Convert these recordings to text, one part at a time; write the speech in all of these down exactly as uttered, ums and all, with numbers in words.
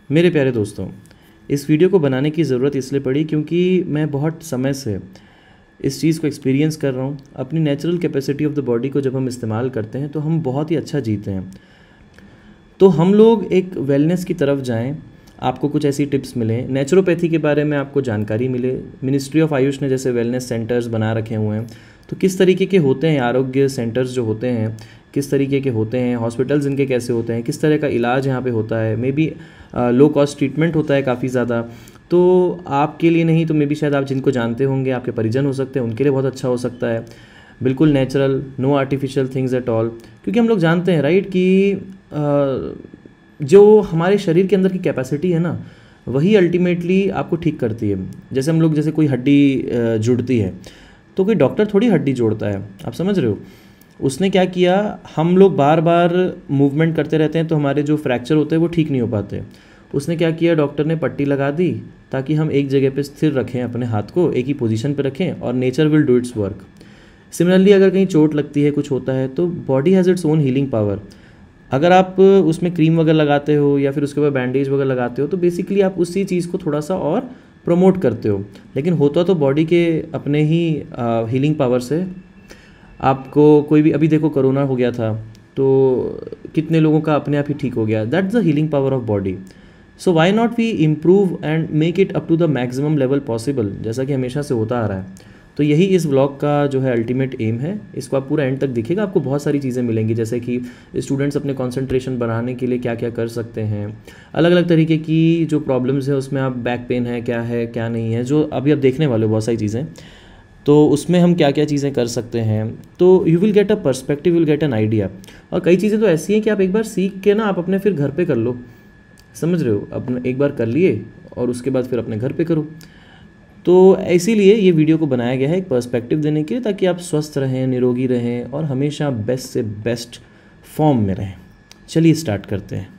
मेरे प्यारे दोस्तों, इस वीडियो को बनाने की ज़रूरत इसलिए पड़ी क्योंकि मैं बहुत समय से इस चीज़ को एक्सपीरियंस कर रहा हूँ। अपनी natural capacity of the body को जब हम इस्तेमाल करते हैं तो हम बहुत ही अच्छा जीते हैं। तो हम लोग एक वेलनेस की तरफ जाएं, आपको कुछ ऐसी टिप्स मिलें, नेचुरोपैथी के बारे में आपको जानकारी मिले। मिनिस्ट्री ऑफ आयुष ने जैसे वेलनेस सेंटर्स बना रखे हुए हैं, तो किस तरीके के होते हैं आरोग्य सेंटर्स जो होते हैं, किस तरीके के होते हैं, हॉस्पिटल्स इनके कैसे होते हैं, किस तरह का इलाज यहाँ पे होता है। Maybe low cost treatment होता है काफ़ी ज़्यादा, तो आपके लिए नहीं तो मे बी शायद आप जिनको जानते होंगे, आपके परिजन हो सकते हैं, उनके लिए बहुत अच्छा हो सकता है। बिल्कुल natural, no artificial things at all. क्योंकि हम लोग जानते हैं राइट कि आ, जो हमारे शरीर के अंदर की कैपेसिटी है ना, वही अल्टीमेटली आपको ठीक करती है। जैसे हम लोग जैसे कोई हड्डी जुड़ती है तो कोई डॉक्टर थोड़ी हड्डी जोड़ता है, आप समझ रहे हो। उसने क्या किया, हम लोग बार बार मूवमेंट करते रहते हैं तो हमारे जो फ्रैक्चर होते हैं वो ठीक नहीं हो पाते। उसने क्या किया, डॉक्टर ने पट्टी लगा दी ताकि हम एक जगह पे स्थिर रखें, अपने हाथ को एक ही पोजीशन पे रखें और nature will do its work. Similarly अगर कहीं चोट लगती है, कुछ होता है, तो body has its own healing power. अगर आप उसमें क्रीम वगैरह लगाते हो या फिर उसके बाद बैंडेज वगैरह लगाते हो तो बेसिकली आप उसी चीज़ को थोड़ा सा और प्रमोट करते हो, लेकिन होता तो बॉडी के अपने ही हीलिंग पावर से। आपको कोई भी, अभी देखो कोरोना हो गया था तो कितने लोगों का अपने आप ही ठीक हो गया। That's the healing power of body. So why not we improve and make it up to the maximum level possible, जैसा कि हमेशा से होता आ रहा है। तो यही इस व्लॉग का जो है अल्टीमेट एम है। इसको आप पूरा एंड तक दिखेगा, आपको बहुत सारी चीज़ें मिलेंगी, जैसे कि स्टूडेंट्स अपने कंसंट्रेशन बढ़ाने के लिए क्या क्या कर सकते हैं, अलग अलग तरीके की जो प्रॉब्लम्स है उसमें आप बैक पेन है क्या है क्या नहीं है, जो अभी आप देखने वाले हो बहुत सारी चीज़ें, तो उसमें हम क्या क्या चीज़ें कर सकते हैं। तो you will get a perspective, will get an idea. और कई चीज़ें तो ऐसी हैं कि आप एक बार सीख के ना आप अपने फिर घर पे कर लो, समझ रहे हो। अपने एक बार कर लिए और उसके बाद फिर अपने घर पे करो। तो इसीलिए ये वीडियो को बनाया गया है एक पर्सपेक्टिव देने के लिए, ताकि आप स्वस्थ रहें, निरोगी रहें और हमेशा बेस्ट से बेस्ट फॉर्म में रहें। चलिए स्टार्ट करते हैं।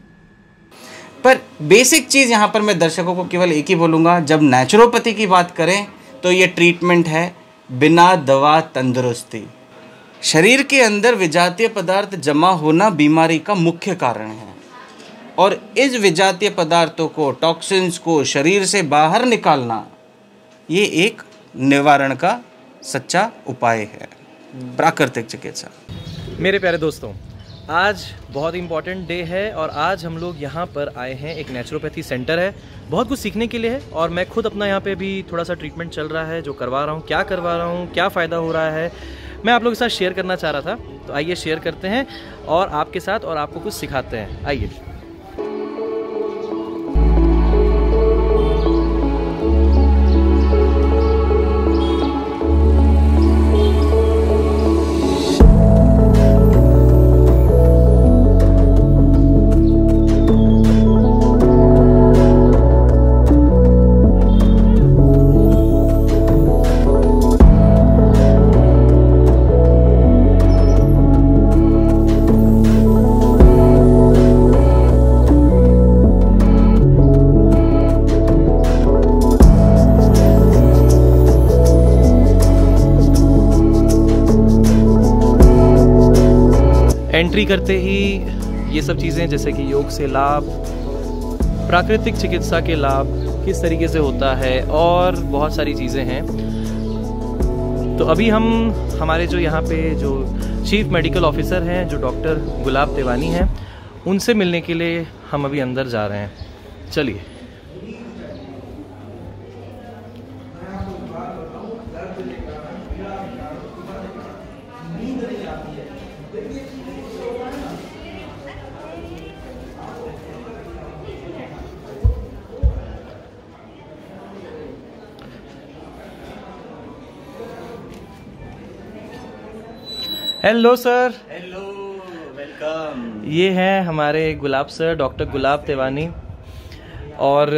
पर बेसिक चीज़ यहाँ पर मैं दर्शकों को केवल एक ही बोलूँगा, जब नेचुरोपैथी की बात करें तो ये ट्रीटमेंट है बिना दवा तंदुरुस्ती। शरीर के अंदर विजातीय पदार्थ जमा होना बीमारी का मुख्य कारण है, और इस विजातीय पदार्थों को, टॉक्सिन्स को शरीर से बाहर निकालना, ये एक निवारण का सच्चा उपाय है, प्राकृतिक चिकित्सा। मेरे प्यारे दोस्तों, आज बहुत इम्पॉर्टेंट डे है और आज हम लोग यहाँ पर आए हैं। एक नेचुरोपैथी सेंटर है, बहुत कुछ सीखने के लिए है, और मैं खुद अपना यहाँ पे भी थोड़ा सा ट्रीटमेंट चल रहा है जो करवा रहा हूँ। क्या करवा रहा हूँ, क्या फ़ायदा हो रहा है, मैं आप लोगों के साथ शेयर करना चाह रहा था। तो आइए शेयर करते हैं और आपके साथ, और आपको कुछ सिखाते हैं। आइए। एंट्री करते ही ये सब चीज़ें, जैसे कि योग से लाभ, प्राकृतिक चिकित्सा के लाभ किस तरीके से होता है, और बहुत सारी चीज़ें हैं। तो अभी हम हमारे जो यहाँ पे जो चीफ मेडिकल ऑफिसर हैं, जो डॉक्टर गुलाब तेवानी हैं, उनसे मिलने के लिए हम अभी अंदर जा रहे हैं। चलिए। Hello sir. Hello, welcome. ये हैं हमारे गुलाब सर, डॉक्टर गुलाब तेवानी। और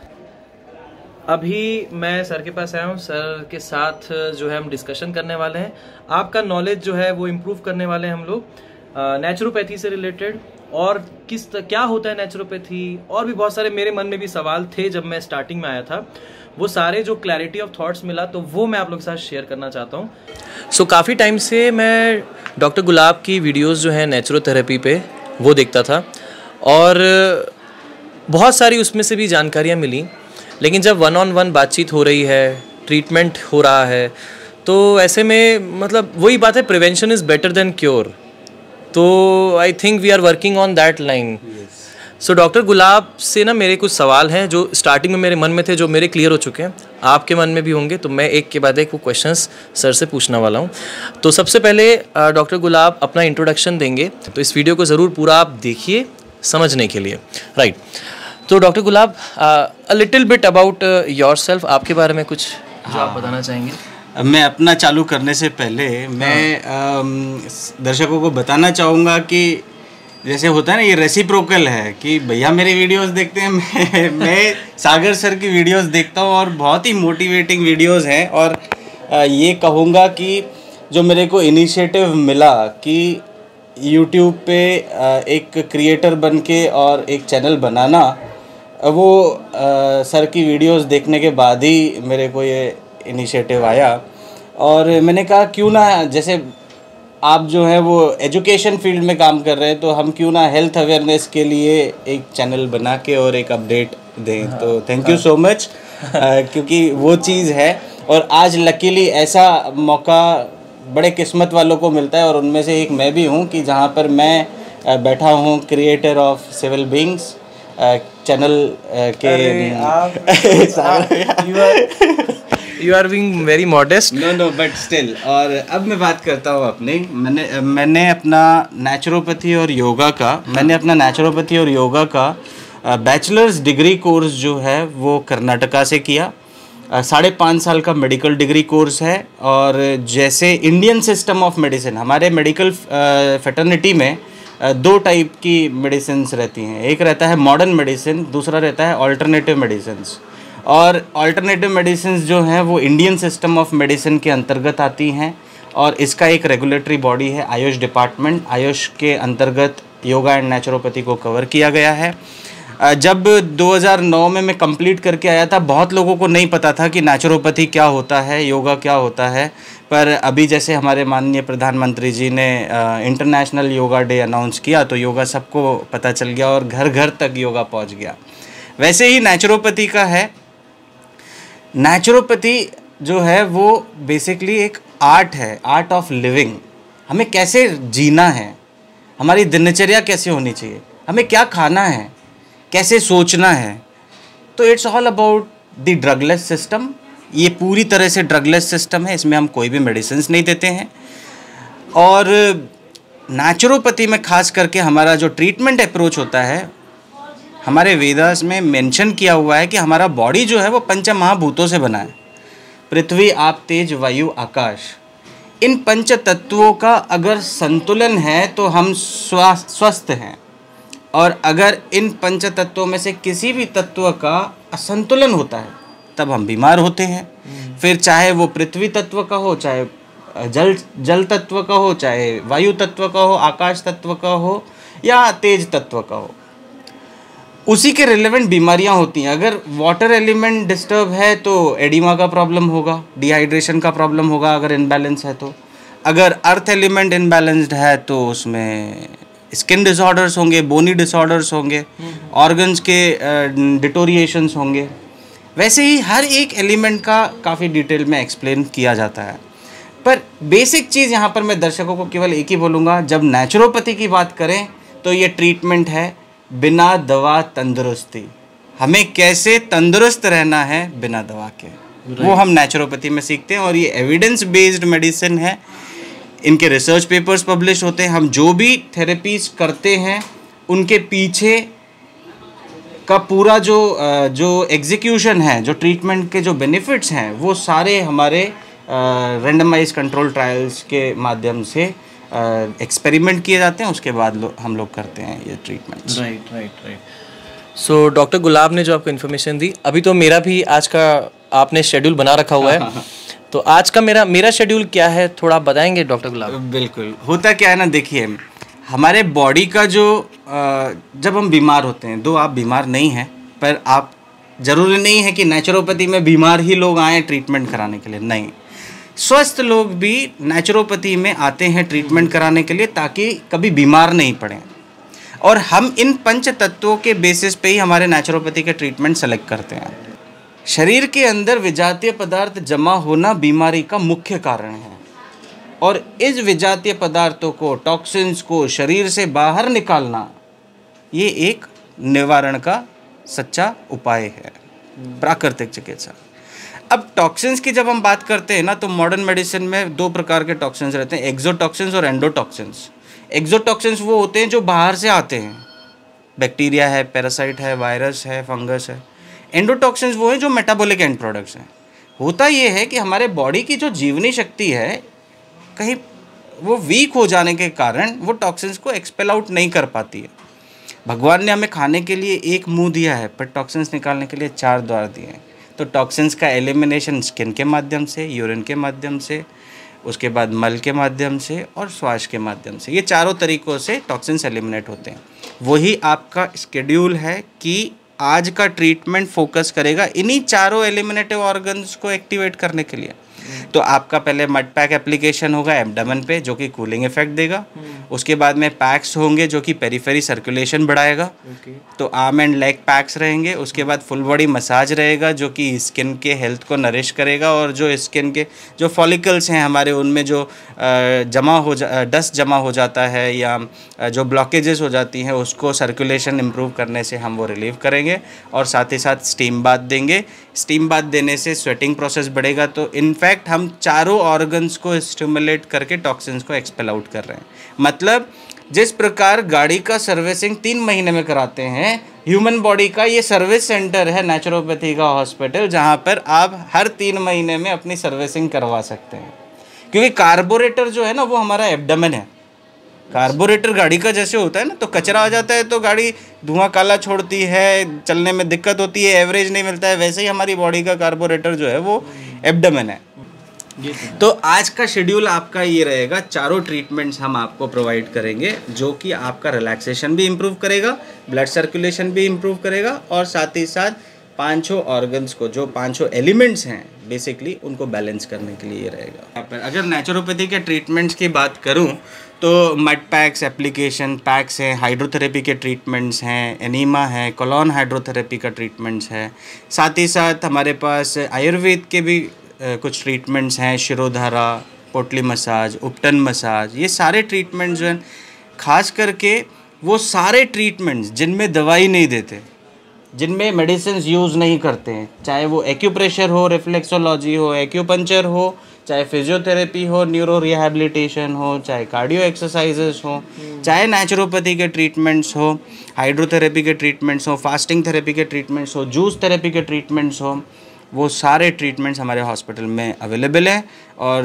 अभी मैं सर के पास आया हूँ। सर के साथ जो है हम डिस्कशन करने वाले हैं। आपका नॉलेज जो है वो इम्प्रूव करने वाले हैं हम लोग नेचुरोपैथी से रिलेटेड, और किस क्या होता है नेचुरोपैथी, और भी बहुत सारे मेरे मन में भी सवाल थे जब मैं स्टार्टिंग में आया था। वो सारे जो क्लैरिटी ऑफ थॉट्स मिला तो वो मैं आप लोग के साथ शेयर करना चाहता हूँ। सो so, काफ़ी टाइम से मैं डॉक्टर गुलाब की वीडियोस जो है नेचुरोथेरेपी पे वो देखता था, और बहुत सारी उसमें से भी जानकारियाँ मिली, लेकिन जब वन ऑन वन बातचीत हो रही है, ट्रीटमेंट हो रहा है, तो ऐसे में मतलब वही बात है, prevention is better than cure. तो I think we are working on that line. So doctor Gulab से ना मेरे कुछ सवाल हैं जो स्टार्टिंग में मेरे मन में थे, जो मेरे क्लियर हो चुके हैं, आपके मन में भी होंगे, तो मैं एक के बाद एक वो क्वेश्चंस सर से पूछने वाला हूँ। तो सबसे पहले डॉक्टर गुलाब अपना इंट्रोडक्शन देंगे, तो इस वीडियो को ज़रूर पूरा आप देखिए समझने के लिए, राइट। तो doctor Gulab, a little bit about yourself, आपके बारे में कुछ जो आप बताना चाहेंगे। मैं अपना चालू करने से पहले मैं दर्शकों को बताना चाहूँगा कि जैसे होता है ना, ये रेसिप्रोकल है कि भैया मेरी वीडियोस देखते हैं, मैं मैं सागर सर की वीडियोस देखता हूँ और बहुत ही मोटिवेटिंग वीडियोस हैं। और ये कहूँगा कि जो मेरे को इनिशिएटिव मिला कि यूट्यूब पे एक क्रिएटर बन के और एक चैनल बनाना, वो सर की वीडियोस देखने के बाद ही मेरे को ये इनिशिएटिव आया। और मैंने कहा क्यों ना, जैसे आप जो है वो एजुकेशन फील्ड में काम कर रहे हैं, तो हम क्यों ना हेल्थ अवेयरनेस के लिए एक चैनल बना के और एक अपडेट दें। हाँ, तो थैंक यू सो मच, क्योंकि वो चीज़ है। और आज लकीली ऐसा मौका बड़े किस्मत वालों को मिलता है, और उनमें से एक मैं भी हूँ कि जहाँ पर मैं बैठा हूँ creator of civil beings channel के। You are being very modest. No no but still. और अब मैं बात करता हूँ अपनी, मैंने मैंने अपना नेचुरोपैथी और योगा का मैंने अपना नेचुरोपैथी और योगा का बैचलर्स डिग्री कोर्स जो है वो कर्नाटका से किया। साढ़े पाँच साल का मेडिकल डिग्री कोर्स है। और जैसे इंडियन सिस्टम ऑफ मेडिसिन, हमारे मेडिकल फेटर्निटी में दो टाइप की मेडिसिन्स रहती हैं। एक रहता है मॉडर्न मेडिसिन, दूसरा रहता है ऑल्टरनेटिव मेडिसिन्स। और अल्टरनेटिव मेडिसिन्स जो हैं वो इंडियन सिस्टम ऑफ मेडिसिन के अंतर्गत आती हैं, और इसका एक रेगुलेटरी बॉडी है आयुष डिपार्टमेंट। आयुष के अंतर्गत योगा एंड नेचुरोपैथी को कवर किया गया है। जब दो हज़ार नौ में मैं कंप्लीट करके आया था, बहुत लोगों को नहीं पता था कि नेचुरोपैथी क्या होता है, योगा क्या होता है। पर अभी जैसे हमारे माननीय प्रधानमंत्री जी ने इंटरनेशनल योगा डे अनाउंस किया, तो योगा सबको पता चल गया और घर घर तक योगा पहुंच गया। वैसे ही नेचुरोपैथी का है। नेचुरोपैथी जो है वो बेसिकली एक आर्ट है, आर्ट ऑफ लिविंग। हमें कैसे जीना है, हमारी दिनचर्या कैसे होनी चाहिए, हमें क्या खाना है, कैसे सोचना है। तो it's all about the drugless system. ये पूरी तरह से ड्रगलेस सिस्टम है, इसमें हम कोई भी मेडिसिन्स नहीं देते हैं। और नेचुरोपैथी में खास करके हमारा जो ट्रीटमेंट अप्रोच होता है, हमारे वेदास में मेंशन किया हुआ है कि हमारा बॉडी जो है वो पंच महाभूतों से बना है। पृथ्वी, आप, तेज, वायु, आकाश। इन पंच तत्वों का अगर संतुलन है तो हम स्वस्थ हैं, और अगर इन पंच तत्वों में से किसी भी तत्व का असंतुलन होता है तब हम बीमार होते हैं। फिर चाहे वो पृथ्वी तत्व का हो, चाहे जल जल तत्व का हो, चाहे वायु तत्व का हो, आकाश तत्व का हो, या तेज तत्व का हो, उसी के रिलेवेंट बीमारियां होती हैं। अगर वाटर एलिमेंट डिस्टर्ब है तो एडिमा का प्रॉब्लम होगा, डिहाइड्रेशन का प्रॉब्लम होगा अगर इनबैलेंस है तो। अगर अर्थ एलिमेंट इनबैलेंस्ड है तो उसमें स्किन डिसऑर्डर्स होंगे, बोनी डिसऑर्डर्स होंगे, ऑर्गन्स के डिटोरिएशंस होंगे। वैसे ही हर एक एलिमेंट का काफ़ी डिटेल में एक्सप्लेन किया जाता है। पर बेसिक चीज़ यहाँ पर मैं दर्शकों को केवल एक ही बोलूँगा, जब नेचुरोपैथी की बात करें तो ये ट्रीटमेंट है बिना दवा तंदुरुस्ती। हमें कैसे तंदुरुस्त रहना है बिना दवा के, वो हम नेचुरोपैथी में सीखते हैं। और ये एविडेंस बेस्ड मेडिसिन है, इनके रिसर्च पेपर्स पब्लिश होते हैं। हम जो भी थेरेपीज करते हैं उनके पीछे का पूरा जो जो एग्जीक्यूशन है, जो ट्रीटमेंट के जो बेनिफिट्स हैं, वो सारे हमारे रैंडमाइज कंट्रोल ट्रायल्स के माध्यम से एक्सपेरिमेंट किए जाते हैं। उसके बाद लो, हम लोग करते हैं ये treatments. Right right right so doctor Gulab ने जो आपको इन्फॉर्मेशन दी, अभी तो मेरा भी आज का आपने शेड्यूल बना रखा हुआ है, तो आज का मेरा मेरा शेड्यूल क्या है थोड़ा आप बताएंगे डॉक्टर गुलाब? बिल्कुल। होता क्या है ना, देखिए हमारे बॉडी का जो जब हम बीमार होते हैं, दो आप बीमार नहीं हैं, पर आप ज़रूरी नहीं है कि नेचुरोपैथी में बीमार ही लोग आएँ ट्रीटमेंट कराने के लिए, नहीं। स्वस्थ लोग भी नेचुरोपैथी में आते हैं ट्रीटमेंट कराने के लिए ताकि कभी बीमार नहीं पड़ें। और हम इन पंच तत्वों के बेसिस पे ही हमारे नेचुरोपैथी के ट्रीटमेंट सेलेक्ट करते हैं। शरीर के अंदर विजातीय पदार्थ जमा होना बीमारी का मुख्य कारण है और इस विजातीय पदार्थों को, टॉक्सिन्स को शरीर से बाहर निकालना, ये एक निवारण का सच्चा उपाय है, प्राकृतिक चिकित्सा। अब टॉक्सिन्स की जब हम बात करते हैं ना, तो मॉडर्न मेडिसिन में दो प्रकार के टॉक्सिन्स रहते हैं, एक्सोटॉक्सिन्स और एंडोटॉक्सिन्स। एक्सोटॉक्सिन्स वो होते हैं जो बाहर से आते हैं, बैक्टीरिया है, पैरासाइट है, वायरस है, फंगस है। एंडोटॉक्सिन्स वो हैं जो मेटाबॉलिक एंड प्रोडक्ट्स हैं। होता ये है कि हमारे बॉडी की जो जीवनी शक्ति है, कहीं वो वीक हो जाने के कारण वो टॉक्सिन्स को एक्सपेल आउट नहीं कर पाती है। भगवान ने हमें खाने के लिए एक मुंह दिया है, पर टॉक्सिन्स निकालने के लिए चार द्वार दिए हैं। तो टॉक्सिन्स का एलिमिनेशन स्किन के माध्यम से, यूरिन के माध्यम से, उसके बाद मल के माध्यम से और श्वास के माध्यम से, ये चारों तरीक़ों से टॉक्सिन्स एलिमिनेट होते हैं। वही आपका स्केड्यूल है कि आज का ट्रीटमेंट फोकस करेगा इन्हीं चारों एलिमिनेटिव ऑर्गन्स को एक्टिवेट करने के लिए। तो आपका पहले मड पैक एप्लीकेशन होगा एब्डोमेन पे, जो कि कूलिंग इफेक्ट देगा। उसके बाद में पैक्स होंगे जो कि पेरिफेरी सर्कुलेशन बढ़ाएगा। okay. तो आर्म एंड लेग पैक्स रहेंगे। उसके बाद फुल बॉडी मसाज रहेगा जो कि स्किन के हेल्थ को नरिश करेगा और जो स्किन के जो फॉलिकल्स हैं हमारे, उनमें जो जमा हो जा डस्ट जमा हो जाता है या जो ब्लॉकेजेस हो जाती हैं, उसको सर्कुलेशन इम्प्रूव करने से हम वो रिलीव करेंगे। और साथ ही साथ स्टीम बाथ देंगे। स्टीम बाथ देने से स्वेटिंग प्रोसेस बढ़ेगा। तो इनफैक्ट हम चारों ऑर्गन्स को स्टिमुलेट करके टॉक्सिन्स को एक्सपेल आउट कर रहे हैं। मतलब जिस प्रकार गाड़ी का सर्विसिंग तीन महीने में कराते हैं, ह्यूमन बॉडी का ये सर्विस सेंटर है नेचुरोपैथी का हॉस्पिटल, जहाँ पर आप हर तीन महीने में अपनी सर्विसिंग करवा सकते हैं। क्योंकि कार्बोरेटर जो है ना, वो हमारा एब्डोमेन है। कार्बोरेटर गाड़ी का जैसे होता है ना, तो कचरा आ जाता है तो गाड़ी धुआं काला छोड़ती है, चलने में दिक्कत होती है, एवरेज नहीं मिलता है, वैसे ही हमारी बॉडी का कार्बोरेटर जो है वो एब्डोमेन है। तो आज का शेड्यूल आपका ये रहेगा, चारों ट्रीटमेंट्स हम आपको प्रोवाइड करेंगे जो कि आपका रिलैक्सेशन भी इम्प्रूव करेगा, ब्लड सर्कुलेशन भी इम्प्रूव करेगा और साथ ही साथ पांचों ऑर्गन्स को, जो पांचों एलिमेंट्स हैं बेसिकली, उनको बैलेंस करने के लिए रहेगा। अगर नेचुरोपैथी के ट्रीटमेंट्स की बात करूं तो मड पैक्स एप्लीकेशन पैक्स हैं, हाइड्रोथेरेपी के ट्रीटमेंट्स हैं, एनीमा है, कोलोन हाइड्रोथेरेपी का ट्रीटमेंट्स है। साथ ही साथ हमारे पास आयुर्वेद के भी कुछ ट्रीटमेंट्स हैं, शिरोधारा, पोटली मसाज, उपटन मसाज। ये सारे ट्रीटमेंट्स जो हैं, खास करके वो सारे ट्रीटमेंट्स जिनमें दवाई नहीं देते, जिनमें मेडिसिन यूज़ नहीं करते हैं, चाहे वो एक्यूप्रेशर हो, रिफ्लेक्सोलॉजी हो, एक्यूपंचर हो, चाहे फिजियोथेरेपी हो, न्यूरो रिहैबिलिटेशन हो, चाहे कार्डियो एक्सरसाइजेस हो, चाहे नेचुरोपैथी के ट्रीटमेंट्स हो, हाइड्रोथेरेपी के ट्रीटमेंट्स हो, फास्टिंग थेरेपी के ट्रीटमेंट्स हो, जूस थेरेपी के ट्रीटमेंट्स हो, वो सारे ट्रीटमेंट्स हमारे हॉस्पिटल में अवेलेबल हैं। और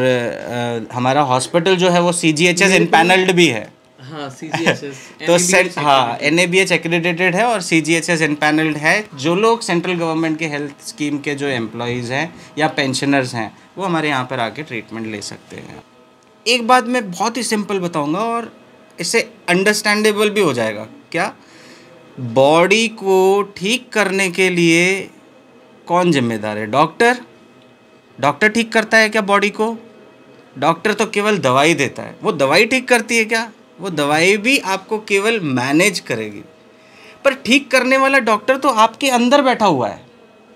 आ, हमारा हॉस्पिटल जो है वो सी जी एच एस इनपैनल्ड भी है। हाँ, सी जी एच एस तो सेंट हाँ N A B H accredited है और सी जी एच एस इनपैनल्ड है। जो लोग सेंट्रल गवर्नमेंट के हेल्थ स्कीम के जो एम्प्लॉयज़ हैं या पेंशनर्स हैं, वो हमारे यहाँ पर आके ट्रीटमेंट ले सकते हैं। एक बात मैं बहुत ही सिंपल बताऊँगा और इससे अंडरस्टैंडेबल भी हो जाएगा। क्या बॉडी को ठीक करने के लिए कौन जिम्मेदार है? डॉक्टर। डॉक्टर ठीक करता है क्या बॉडी को? डॉक्टर तो केवल दवाई देता है। वो दवाई ठीक करती है क्या? वो दवाई भी आपको केवल मैनेज करेगी, पर ठीक करने वाला डॉक्टर तो आपके अंदर बैठा हुआ है।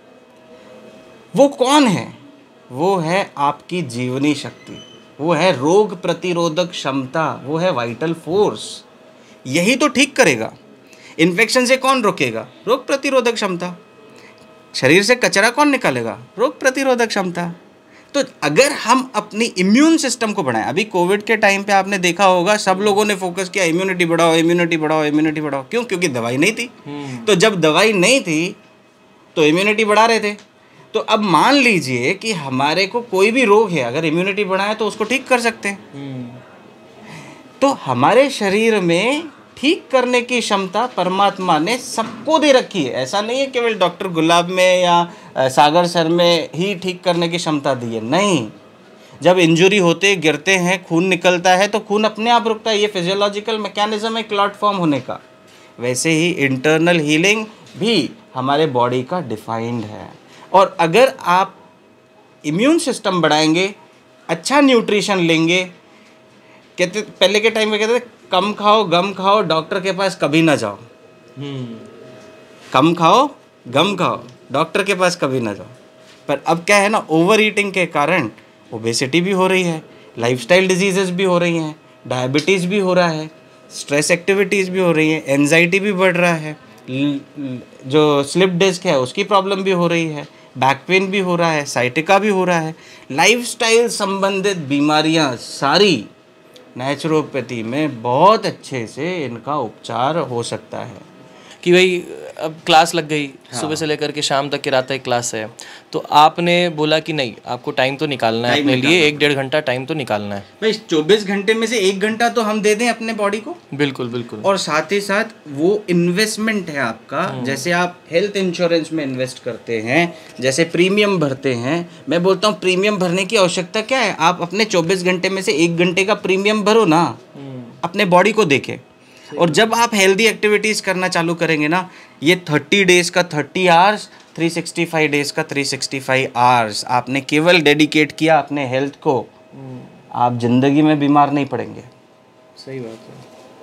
वो कौन है? वो है आपकी जीवनी शक्ति, वो है रोग प्रतिरोधक क्षमता, वो है वाइटल फोर्स। यही तो ठीक करेगा। इन्फेक्शन से कौन रोकेगा? रोग प्रतिरोधक क्षमता। शरीर से कचरा कौन निकालेगा? रोग प्रतिरोधक क्षमता। तो अगर हम अपनी इम्यून सिस्टम को बढ़ाएं, अभी कोविड के टाइम पे आपने देखा होगा सब लोगों ने फोकस किया इम्यूनिटी बढ़ाओ, इम्यूनिटी बढ़ाओ, इम्यूनिटी बढ़ाओ। क्यों? क्योंकि दवाई नहीं थी। तो जब दवाई नहीं थी तो इम्यूनिटी बढ़ा रहे थे। तो अब मान लीजिए कि हमारे को कोई भी रोग है, अगर इम्यूनिटी बढ़ाए तो उसको ठीक कर सकते हैं। तो हमारे शरीर में ठीक करने की क्षमता परमात्मा ने सबको दे रखी है। ऐसा नहीं है केवल डॉक्टर गुलाब में या सागर सर में ही ठीक करने की क्षमता दी है, नहीं। जब इंजरी होते गिरते हैं, खून निकलता है तो खून अपने आप रुकता है। ये फिजियोलॉजिकल मैकेनिज्म है क्लॉट फॉर्म होने का। वैसे ही इंटरनल हीलिंग भी हमारे बॉडी का डिफाइंड है। और अगर आप इम्यून सिस्टम बढ़ाएंगे, अच्छा न्यूट्रिशन लेंगे, कहते पहले के टाइम में कहते थे कम खाओ गम खाओ डॉक्टर के पास कभी ना जाओ। कम खाओ गम खाओ डॉक्टर के पास कभी ना जाओ। पर अब क्या है ना, ओवर ईटिंग के कारण ओबेसिटी भी हो रही है, लाइफस्टाइल डिजीजेस भी हो रही हैं, डायबिटीज़ भी हो रहा है, स्ट्रेस एक्टिविटीज़ भी हो रही है, एंजाइटी भी बढ़ रहा है, जो स्लिप डिस्क है उसकी प्रॉब्लम भी हो रही है, बैक पेन भी हो रहा है, साइटिका भी हो रहा है। लाइफस्टाइल संबंधित बीमारियां सारी नेचुरोपैथी में बहुत अच्छे से इनका उपचार हो सकता है। कि भाई अब क्लास लग गई, हाँ। सुबह से लेकर के शाम तक की रात तक क्लास है, तो आपने बोला कि नहीं आपको टाइम तो निकालना है अपने लिए, एक डेढ़ घंटा टाइम तो निकालना है। भाई चौबीस घंटे में से एक घंटा तो हम दे दें अपने बॉडी को। बिल्कुल बिल्कुल। और साथ ही साथ वो इन्वेस्टमेंट है आपका, जैसे आप हेल्थ इंश्योरेंस में इन्वेस्ट करते हैं, जैसे प्रीमियम भरते हैं। मैं बोलता हूँ प्रीमियम भरने की आवश्यकता क्या है, आप अपने चौबीस घंटे में से एक घंटे का प्रीमियम भरो ना, अपने बॉडी को देखें। और जब आप हेल्दी एक्टिविटीज़ करना चालू करेंगे ना, ये थर्टी डेज़ का thirty hours, three sixty five days का थ्री सिक्सटी फाइव आवर्स आपने केवल डेडिकेट किया अपने हेल्थ को, आप जिंदगी में बीमार नहीं पड़ेंगे। सही बात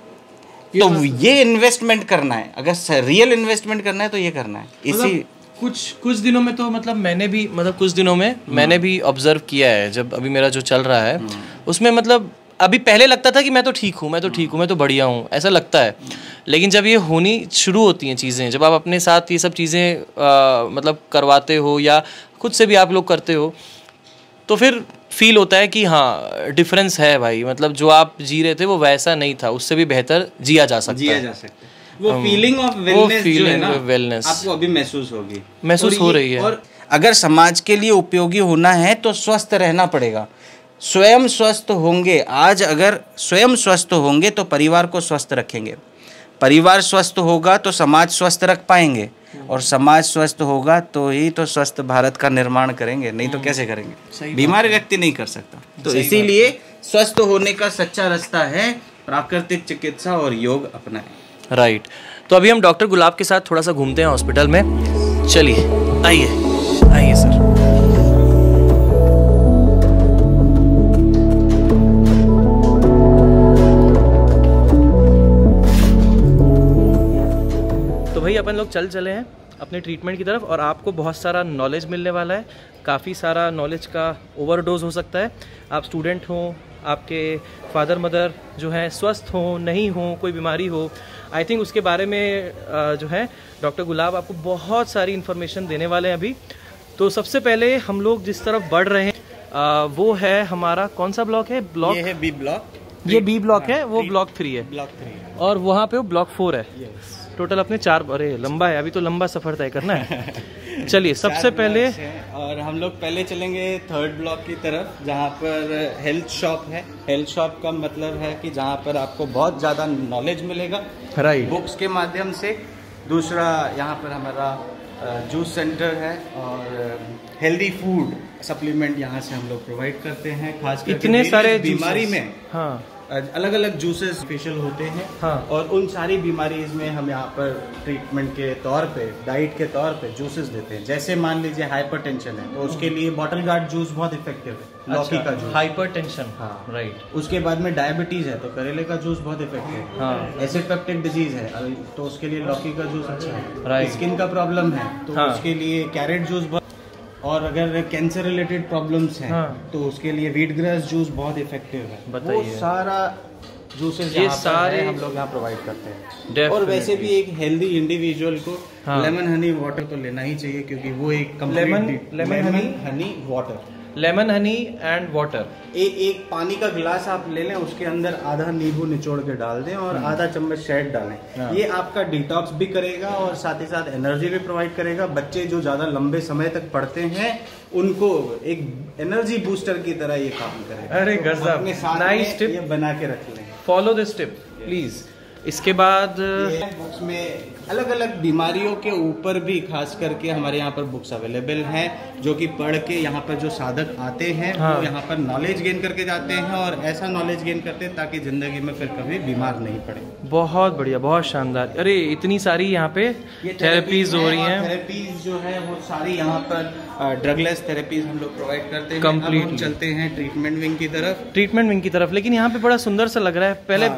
है। तो ये इन्वेस्टमेंट करना है, अगर रियल इन्वेस्टमेंट करना है तो ये करना है। इसी कुछ कुछ दिनों में तो मतलब मैंने भी मतलब कुछ दिनों में मैंने भी ऑब्जर्व किया है, जब अभी मेरा जो चल रहा है उसमें मतलब अभी पहले लगता था कि मैं तो ठीक हूँ मैं तो ठीक हूँ मैं तो बढ़िया हूँ, ऐसा लगता है। लेकिन जब ये होनी शुरू होती हैं चीज़ें, जब आप अपने साथ ये सब चीज़ें मतलब करवाते हो या खुद से भी आप लोग करते हो, तो फिर फील होता है कि हाँ डिफरेंस है भाई, मतलब जो आप जी रहे थे वो वैसा नहीं था, उससे भी बेहतर जिया जा सकता जिया है। जा सकता है। वो फीलिंग ऑफ वेलनेस जो है ना, वेलनेस आपको अभी महसूस होगी, महसूस हो रही है। और अगर समाज के लिए उपयोगी होना है तो स्वस्थ रहना पड़ेगा। स्वयं स्वस्थ होंगे, आज अगर स्वयं स्वस्थ होंगे तो परिवार को स्वस्थ रखेंगे, परिवार स्वस्थ होगा तो समाज स्वस्थ रख पाएंगे, और समाज स्वस्थ होगा तो ही तो स्वस्थ भारत का निर्माण करेंगे, नहीं तो कैसे करेंगे। बीमार व्यक्ति नहीं कर सकता। तो इसीलिए स्वस्थ होने का सच्चा रास्ता है प्राकृतिक चिकित्सा और योग अपनाएं। राइट। तो अभी हम डॉक्टर गुलाब के साथ थोड़ा सा घूमते हैं हॉस्पिटल में, चलिए आइए आइए सर। भाई अपन लोग चल चले हैं अपने ट्रीटमेंट की तरफ, और आपको बहुत सारा नॉलेज मिलने वाला है, काफ़ी सारा नॉलेज का ओवरडोज हो सकता है। आप स्टूडेंट हो, आपके फादर मदर जो है स्वस्थ हो नहीं हो, कोई बीमारी हो, आई थिंक उसके बारे में जो है डॉक्टर गुलाब आपको बहुत सारी इन्फॉर्मेशन देने वाले हैं अभी। तो सबसे पहले हम लोग जिस तरफ बढ़ रहे हैं वो है हमारा कौन सा ब्लॉक है? ब्लॉक ये है बी ब्लॉक, ये बी ब्लॉक है, वो ब्लॉक थ्री है, ब्लॉक थ्री है, और वहाँ पे वो ब्लॉक फोर है। टोटल अपने चार, अरे लंबा है, अभी तो लंबा सफर तय करना है। चलिए सबसे पहले, और हम लोग पहले चलेंगे थर्ड ब्लॉक की तरफ, जहाँ पर हेल्थ शॉप है। हेल्थ शॉप का मतलब है कि जहाँ पर आपको बहुत ज़्यादा नॉलेज मिलेगा, राइट, बुक्स के माध्यम से। दूसरा यहाँ पर हमारा जूस सेंटर है, और हेल्दी फूड सप्लीमेंट यहाँ से हम लोग प्रोवाइड करते हैं, खास करके इतने सारे बीमारी में। हाँ, अलग अलग जूसेस फेशियल होते हैं, हाँ, और उन सारी बीमारीज में हम यहाँ पर ट्रीटमेंट के तौर पे, डाइट के तौर पे जूसेस देते हैं। जैसे मान लीजिए हाइपरटेंशन है तो उसके लिए बॉटल गार्ड जूस बहुत इफेक्टिव है, लौकी का जूस। हाइपरटेंशन, हाँ, राइट। उसके बाद में डायबिटीज है तो करेले का जूस बहुत इफेक्टिव है। हाँ, एसिड पेप्टिक डिजीज है तो उसके लिए लौकी का जूस अच्छा है। राइट। स्किन का प्रॉब्लम है तो हाँ, उसके लिए कैरेट जूस बहुत, और अगर कैंसर रिलेटेड प्रॉब्लम्स हैं हाँ, तो उसके लिए व्हीट ग्रास जूस बहुत इफेक्टिव है। बताइए। वो सारा जूसेस ये सारे हम लोग यहाँ प्रोवाइड करते हैं। Definitely. और वैसे भी एक हेल्दी इंडिविजुअल को हाँ, लेमन हनी वाटर तो लेना ही चाहिए, क्योंकि वो एक lemon lemon honey honey water, lemon honey and water, एक एक पानी का गिलास आप ले लें, उसके अंदर आधा नींबू निचोड़ के डाल दें और आधा चम्मच शहद डालें। ये आपका डिटॉक्स भी करेगा और साथ ही साथ एनर्जी भी प्रोवाइड करेगा। बच्चे जो ज्यादा लंबे समय तक पढ़ते हैं उनको एक एनर्जी बूस्टर की तरह ये काम करेगा। अरे तो गजब, अपने साथ नाइस टिप, ये बना के रख लें। Follow this tip please. इसके बाद बुक्स में अलग अलग बीमारियों के ऊपर भी खास करके हमारे यहाँ पर बुक्स अवेलेबल हैं, जो कि पढ़ के यहाँ पर जो साधक आते हैं हाँ, वो यहाँ पर नॉलेज गेन करके जाते हैं, और ऐसा नॉलेज गेन करते हैं ताकि जिंदगी में फिर कभी बीमार नहीं पड़े। बहुत बढ़िया, बहुत शानदार। अरे इतनी सारी यहाँ पे थेरेपीज हो रही हैं। थेरेपीज जो है वो सारी यहाँ पर ड्रगलेस थेरेपीज हम लोग प्रोवाइड करते हैं। कंप्लीट चलते हैं ट्रीटमेंट विंग की तरफ। ट्रीटमेंट विंग की तरफ, लेकिन यहाँ पे बड़ा सुंदर सा लग रहा है। पहले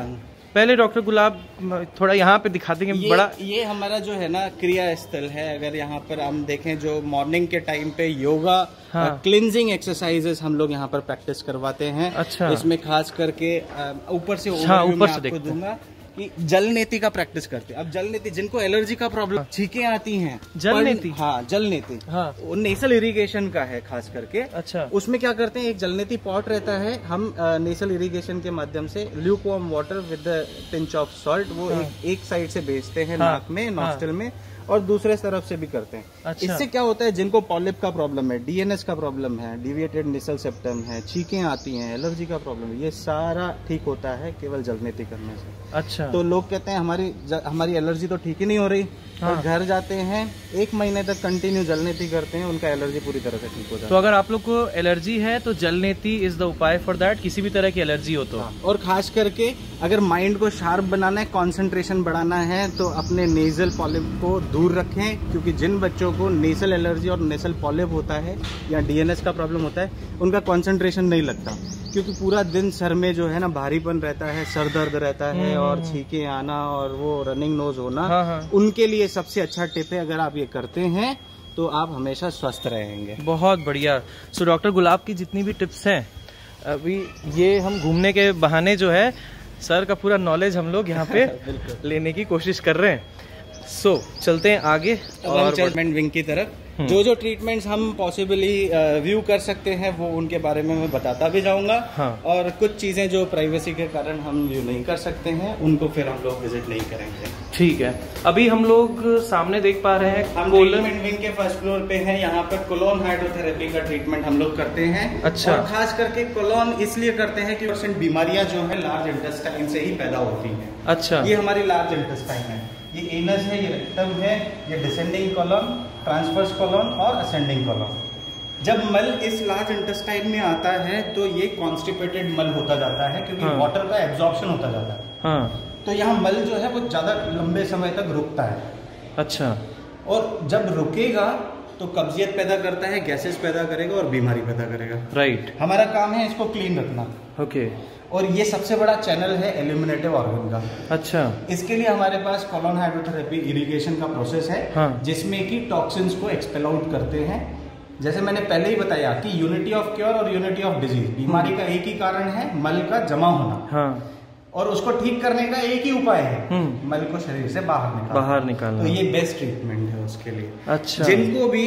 पहले डॉक्टर गुलाब थोड़ा यहाँ पे दिखा देंगे। ये, बड़ा ये हमारा जो है ना क्रिया स्थल है। अगर यहाँ पर हम देखें जो मॉर्निंग के टाइम पे योगा हाँ। क्लिनजिंग एक्सरसाइजेस हम लोग यहाँ पर प्रैक्टिस करवाते हैं। अच्छा। इसमें खास करके ऊपर से हाँ, ऊपर से आपको दूंगा कि जल नेति का प्रैक्टिस करते हैं। अब जल नेति जिनको एलर्जी का प्रॉब्लम, छींकें आती हैं, जल नेति, हाँ जल नेति, हाँ वो नेसल इरिगेशन का है खास करके। अच्छा। उसमें क्या करते हैं, एक जल नेति पॉट रहता है, हम नेसल इरिगेशन के माध्यम से lukewarm water with pinch of salt वो हाँ। एक, एक साइड से भेजते हैं हाँ। नाक में, नॉस्ट्रिल हाँ। में, और दूसरे तरफ से भी करते हैं। अच्छा। इससे क्या होता है, जिनको पॉलिप का प्रॉब्लम है, डीएनएस का प्रॉब्लम है, डिविएटेड नेसल सेप्टम है, छींकें आती हैं, एलर्जी का प्रॉब्लम है, ये सारा ठीक होता है केवल जलनेति करने से। अच्छा। तो लोग कहते हैं हमारी ज, हमारी एलर्जी तो ठीक ही नहीं हो रही, हाँ। और घर जाते हैं एक महीने तक कंटिन्यू जलनेति करते हैं, उनका एलर्जी पूरी तरह से ठीक हो जाता है। तो अगर आप लोग को एलर्जी है तो जलनेति इज द उपाय फॉर दैट, किसी भी तरह की एलर्जी हो तो। हाँ। और खास करके अगर माइंड को शार्प बनाना है, कॉन्सेंट्रेशन बढ़ाना है, तो अपने नेजल पॉलिप को दूर रखें, क्योंकि जिन बच्चों को नेसल एलर्जी और नेसल पॉलिप होता है या डीएनएस का प्रॉब्लम होता है, उनका कंसंट्रेशन नहीं लगता, क्योंकि पूरा दिन सर में जो है ना भारीपन रहता है, सर दर्द रहता है, और छींके आना और वो रनिंग नोज होना। हाँ हाँ। उनके लिए सबसे अच्छा टिप है, अगर आप ये करते हैं तो आप हमेशा स्वस्थ रहेंगे। बहुत बढ़िया। सो डॉक्टर गुलाब की जितनी भी टिप्स हैं, अभी ये हम घूमने के बहाने जो है सर का पूरा नॉलेज हम लोग यहाँ पे लेने की कोशिश कर रहे हैं। सो so, चलते हैं आगे और ट्रीटमेंट विंग की तरफ। जो जो ट्रीटमेंट्स हम पॉसिबली व्यू कर सकते हैं वो उनके बारे में मैं बताता भी जाऊंगा। हाँ। और कुछ चीजें जो प्राइवेसी के कारण हम व्यू नहीं कर सकते हैं उनको फिर हम लोग विजिट नहीं करेंगे। ठीक है। अभी हम लोग सामने देख पा रहे हैं हम ट्रीटमेंट विंग के फर्स्ट फ्लोर पे हैं। यहाँ पर कोलोन हाइड्रोथेरेपी का ट्रीटमेंट हम लोग करते हैं। अच्छा। और खास करके कोलोन इसलिए करते हैं कि परसेंट बीमारियां जो है लार्ज इंटेस्टाइन से ही पैदा होती है। अच्छा। ये हमारी लार्ज इंटेस्टाइन है, ये एनस है, ये रेक्टम है, ये डिसेंडिंग कॉलम, ट्रांसवर्स कॉलम और असेंडिंग कॉलम। जब मल इस लार्ज इंटेस्टाइन में आता है तो ये कॉन्स्टिपेटेड मल होता जाता है, क्योंकि हाँ। वाटर का एब्जॉर्प्शन होता जाता है। हाँ। तो यहाँ मल जो है वो ज्यादा लंबे समय तक रुकता है। अच्छा। और जब रुकेगा तो कब्जियत पैदा करता है, गैसेस पैदा करेगा और बीमारी पैदा करेगा। राइट। हमारा काम है इसको क्लीन रखना। ओके। और ये सबसे बड़ा चैनल है एलिमिनेटिव ऑर्गन का। अच्छा। इसके लिए हमारे पास कोलोन हाइड्रोथेरेपी इरिगेशन का प्रोसेस है। हाँ। जिसमें कि टॉक्सिन्स को एक्सपेल आउट करते हैं। जैसे मैंने पहले ही बताया कि यूनिटी ऑफ क्योर और यूनिटी ऑफ डिजीज, बीमारी का एक ही कारण है मल का जमा होना। हाँ। और उसको ठीक करने का एक ही उपाय है, मल को शरीर से बाहर निकालना। बाहर निकालना। तो ये बेस्ट ट्रीटमेंट है उसके लिए। अच्छा। जिनको भी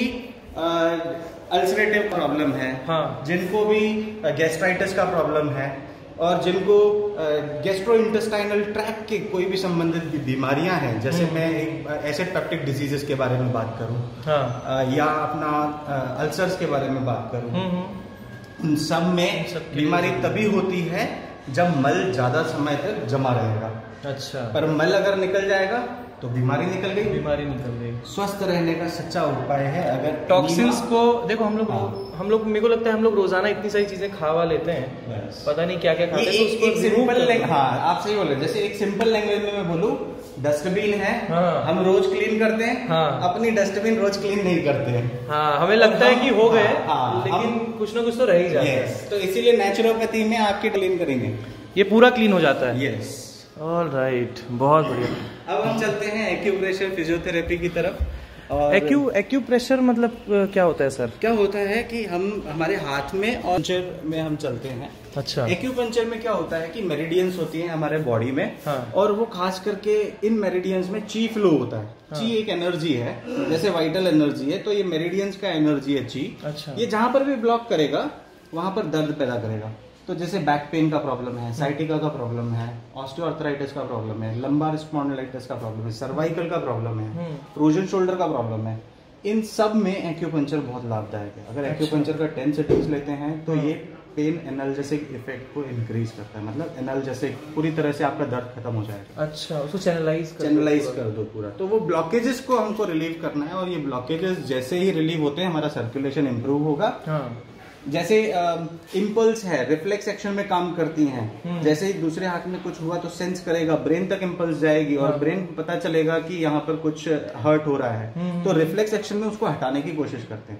अल्सरेटिव प्रॉब्लम है, हाँ। जिनको भी गैस्ट्राइटिस का प्रॉब्लम है, और जिनको गैस्ट्रो इंटेस्टाइनल ट्रैक्ट के कोई भी संबंधित बीमारियां हैं, जैसे मैं एक एसिड पेप्टिक डिजीजेस के बारे में बात करूं, हाँ। या अपना अल्सर्स के बारे में बात करूं, उन सब में बीमारी तभी होती है जब मल ज्यादा समय तक जमा रहेगा। अच्छा। पर मल अगर निकल जाएगा तो बीमारी निकल गई, बीमारी निकल गई। स्वस्थ रहने का सच्चा उपाय है अगर टॉक्सिन्स को देखो। हम लोग हाँ। हम लोग मेरे को लगता है हम लोग रोजाना इतनी सारी चीजें खावा लेते हैं, पता नहीं क्या क्या खाते हैं। एक, एक सिंपल, हाँ आप सही बोले, जैसे एक सिंपल लैंग्वेज में मैं बोलूं, डस्टबिन है, हाँ। हम रोज क्लीन करते हैं, हाँ। अपनी डस्टबिन रोज क्लीन नहीं करते हैं। हाँ, हमें लगता है कि हो गए, हाँ, लेकिन कुछ ना कुछ तो रह ही जाता है। तो इसीलिए नेचुरोपैथी में आपकी क्लीन करेंगे, ये पूरा क्लीन हो जाता है। यस। ऑल राइट, बहुत बढ़िया। अब हम चलते हैं एक्यूप्रेशर फिजियोथेरेपी की तरफ। और एक्यू एक्यूप्रेशर मतलब क्या होता है सर? क्या होता है कि हम हमारे हाथ में और पंचर में हम चलते हैं। अच्छा। एक्यूपंचर में क्या होता है कि मेरिडियंस होती हैं हमारे बॉडी में, हाँ। और वो खास करके इन मेरिडियंस में ची फ्लो होता है। हाँ। ची एक एनर्जी है, जैसे वाइटल एनर्जी है, तो ये मेरिडियंस का एनर्जी है ची। अच्छा। ये जहां पर भी ब्लॉक करेगा वहां पर दर्द पैदा करेगा। तो जैसे बैक पेन का प्रॉब्लम है, साइटिका का प्रॉब्लम है, ऑस्टियोआर्थराइटिस का प्रॉब्लम है, लंबार स्पॉन्डिलाइटिस का प्रॉब्लम है, सर्वाइकल का प्रॉब्लम है, फ्रोजन शोल्डर का प्रॉब्लम है, इन सब में एक्यूपंचर बहुत लाभदायक है। अगर एक्यूपंचर का टेन सेटिंग्स लेते हैं तो ये पेन एनाल्जेसिक इफेक्ट को इंक्रीज करता है, मतलब एनाल्जेसिक, पूरी तरह से आपका दर्द खत्म हो जाएगा। अच्छा, उसको चैनलाइज कर चैनलाइज कर दो पूरा। तो वो ब्लॉकेजेस को हमको रिलीव करना है, और ये ब्लॉकेजेस जैसे ही रिलीव होते हैं हमारा सर्कुलेशन इंप्रूव होगा। हाँ। जैसे इम्पल्स है, रिफ्लेक्स एक्शन में काम करती हैं। जैसे ही दूसरे हाथ में कुछ हुआ तो सेंस करेगा, ब्रेन तक इम्पल्स जाएगी, और ब्रेन पता चलेगा कि यहाँ पर कुछ हर्ट हो रहा है, तो रिफ्लेक्स एक्शन में उसको हटाने की कोशिश करते हैं।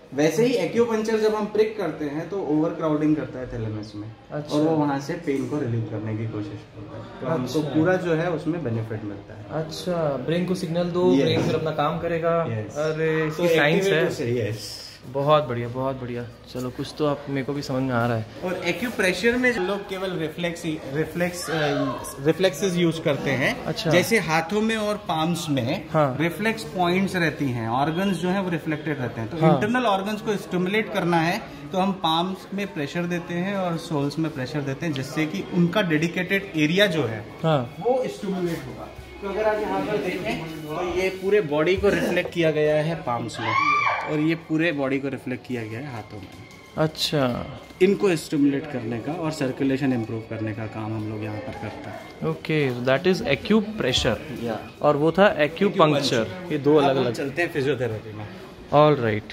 वैसे ही एक्यूपंक्चर जब हम प्रिक करते हैं तो ओवर क्राउडिंग करता है थैलेमस में। अच्छा। और वो वहाँ से पेन को रिलीव करने की कोशिश करता है, तो हमको अच्छा। पूरा जो है उसमें बेनिफिट मिलता है। अच्छा, ब्रेन को सिग्नल दो, ब्रेन फिर अपना काम करेगा। अरे इसकी साइंस है। बहुत बढ़िया, बहुत बढ़िया। चलो कुछ तो आप मेरे को भी समझ में आ रहा है। और एक्यूप्रेशर में लोग केवल रिफ्लेक्स रिफ्लेक्स रिफ्लेक्सेस यूज करते हैं। अच्छा। जैसे हाथों में और पाम्स में हाँ। रिफ्लेक्स पॉइंट्स रहती हैं, ऑर्गन्स जो है वो रिफ्लेक्टेड रहते हैं। तो हाँ। इंटरनल ऑर्गन्स को स्टिमुलेट करना है तो हम पाम्स में प्रेशर देते हैं और सोल्स में प्रेशर देते हैं, जिससे कि उनका डेडिकेटेड एरिया जो है हाँ। वो स्टिमुलेट होगा। तो अगर आप यहाँ पर देखें तो ये पूरे बॉडी को रिफ्लेक्ट किया गया है पाम्स में, और ये पूरे बॉडी को रिफ्लेक्ट किया गया है हाथों में। अच्छा, इनको स्टिमुलेट करने का और सर्कुलेशन इम्प्रूव करने का काम हम लोग यहाँ पर करते हैं। ओके, दैट इज एक्यूप्रेशर और वो था एक्यूपंक्चर। ये दो अलग अलग चलते हैं फिजियोथेरेपी में। ऑल राइट,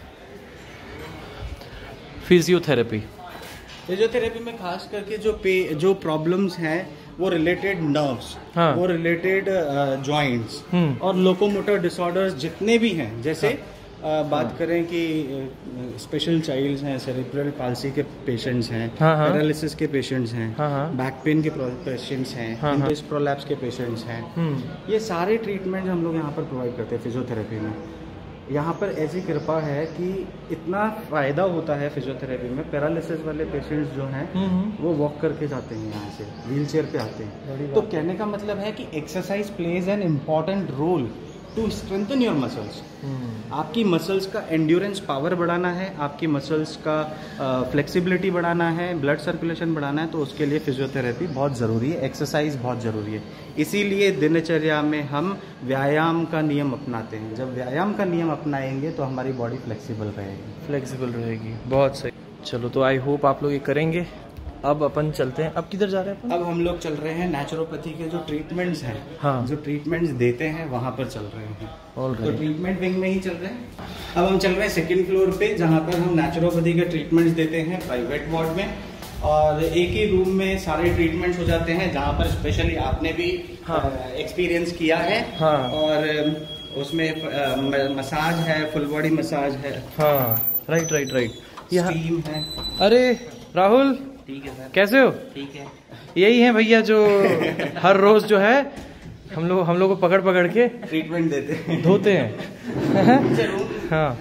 फिजियोथेरेपी फिजियोथेरेपी में खास करके जो पे जो प्रॉब्लम्स हैं वो रिलेटेड नर्व्स, हाँ। वो रिलेटेड जॉइंट्स uh, और लोकोमोटर डिसऑर्डर्स जितने भी हैं, जैसे हाँ। uh, बात हाँ। करें कि स्पेशल uh, चाइल्ड्स हैं, सेरेब्रल पाल्सी के पेशेंट्स हैं, पैरालिसिस के पेशेंट्स हैं, बैक पेन के पेशेंट्स हैं, इंटेस्ट प्रोलैप्स के पेशेंट्स हैं, ये सारे ट्रीटमेंट हम लोग यहाँ पर प्रोवाइड करते हैं फिजियोथेरेपी में। यहाँ पर ऐसी कृपा है कि इतना फ़ायदा होता है फिजियोथेरेपी में, पैरालिसिस वाले पेशेंट्स जो हैं वो वॉक करके जाते हैं, यहाँ से व्हील चेयर पे आते हैं। तो कहने का मतलब है कि exercise plays an important role to strengthen your muscles. आपकी मसल्स का एंड्योरेंस पावर बढ़ाना है, आपकी मसल्स का फ्लेक्सिबिलिटी बढ़ाना है, ब्लड सर्कुलेशन बढ़ाना है, तो उसके लिए फिजियोथेरेपी बहुत ज़रूरी है, एक्सरसाइज बहुत ज़रूरी है। इसीलिए दिनचर्या में हम व्यायाम का नियम अपनाते हैं। जब व्यायाम का नियम अपनाएंगे तो हमारी बॉडी फ्लेक्सिबल रहेगी फ्लेक्सिबल रहेगी बहुत सही। चलो, तो आई होप आप लोग ये करेंगे। अब अपन चलते हैं। अब किधर जा रहे हैं अपन? अब हम लोग चल रहे हैं नेचुरोपैथी के जो ट्रीटमेंट्स हैं, हाँ। जो ट्रीटमेंट्स देते हैं वहाँ पर चल रहे हैं। तो ट्रीटमेंट विंग में ही चल रहे हैं। अब हम चल रहे हैं सेकंड फ्लोर पे, जहाँ पर हम नेचुरोपैथी के ट्रीटमेंट्स देते हैं प्राइवेट वार्ड में, और एक ही रूम में सारे ट्रीटमेंट्स हो जाते हैं, जहाँ पर स्पेशली आपने भी एक्सपीरियंस हाँ। किया है हाँ। और उसमें मसाज है, फुल बॉडी मसाज है। हाँ, राइट राइट राइट स्टीम है। अरे राहुल, ठीक है सर, कैसे हो? ठीक है। यही है भैया जो हर रोज जो है हम लोग हम लोग को पकड़ पकड़ के ट्रीटमेंट देते हैं, धोते हैं। हाँ,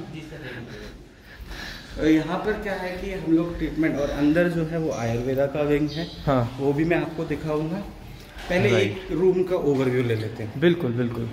यहाँ पर क्या है कि हम लोग ट्रीटमेंट, और अंदर जो है वो आयुर्वेदा का विंग है, हाँ। वो भी मैं आपको दिखाऊंगा। पहले एक रूम का ओवरव्यू ले लेते हैं। बिल्कुल बिल्कुल।